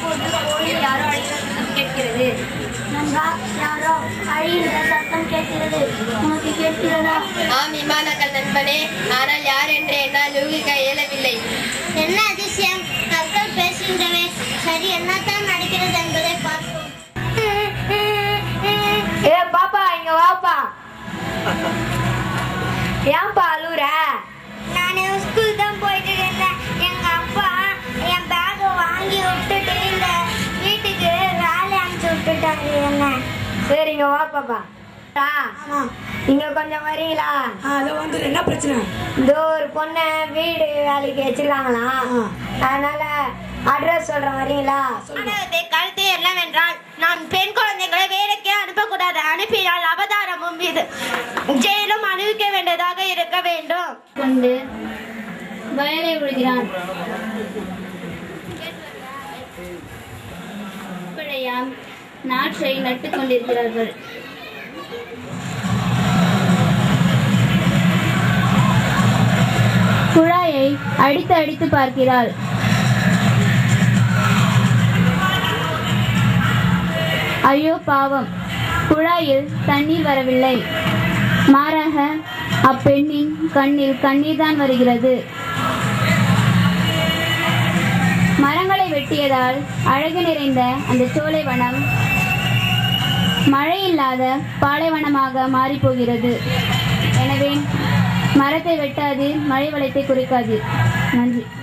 அப்போது கோயில் யாரோ அழைக்கிற சத்தம் கேட்கிறது. நண்பா, யாரோ அழிகிற சத்தம் கேட்கிறது. உனக்கு கேட்கிறதா? ஆம் விமானங்கள் நண்பனே, ஆனால் யார் என்று என்னால் யூகிக்க இயலவில்லை. என்ன அதிசயம்! சத்தம் பேசுகின்றவே. சரி, என்னத்தான் நடக்கிறது என்பதை பார்ப்போம். ஏ பாப்பா, இங்க வாப்பா. ஏன்பா அழுற? நான் ஸ்கூல் தான் போயிட்டு இருந்தேன். எங்க அப்பா என் பேக்கை வாங்கி விட்டுட்டு இந்த வீட்டுக்கு வேலை அனுப்பிச்சு விட்டுட்டாரு என்ன. சரிங்க வா பாப்பா. இங்க கொஞ்சம் வரீங்களா? அதை வந்து என்ன பிரச்சனை? இந்த ஒரு பொண்ணை வீடு வேலைக்கு வச்சிருக்காங்களாம். அதனால அட்ரஸ் சொல்றேன், வரீங்களா? கருத்து என்னவென்றால், நாம் பெண் குழந்தைகளை வேலைக்கே அனுப்பக்கூடாது. அனுப்பினால் அவதாரமும் இது ஜெயிலும் அனுபவிக்க வேண்டியதாக இருக்க வேண்டும் கொண்டு வயலை விடுகிறான். நாற்றை நட்டுக் கொண்டிருக்கிறார்கள். குழாயை அடித்து அடித்து பார்க்கிறாள். ஐயோ பாவம், குழாயில் தண்ணீர் வரவில்லை. மாறாக அப்பெண்ணின் கண்ணில் கண்ணீர் தான் வருகிறது. மரங்களை வெட்டியதால் அழகு நிறைந்த அந்த சோலை வனம் மழை இல்லாத பாலைவனமாக மாறிப்போகிறது. எனவே மரத்தை வெட்டாது, மழை வளத்தை குறைக்காது. நன்றி.